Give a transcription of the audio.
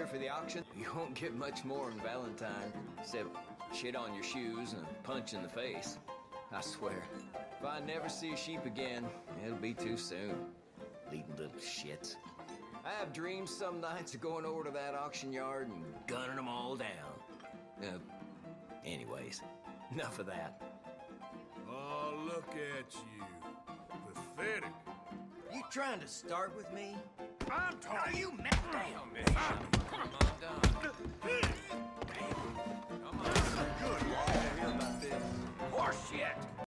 here for the auction, you won't get much more in Valentine, except shit on your shoes and a punch in the face. I swear, if I never see a sheep again, it'll be too soon. Bleeding little shits. I have dreams some nights of going over to that auction yard and gunning them all down. Anyways, enough of that. Oh, look at you. Pathetic. You trying to start with me? I'm talking. Are you mad? Damn, man. Come on, done. Damn. Come on. Good. Hear about this. Horse shit.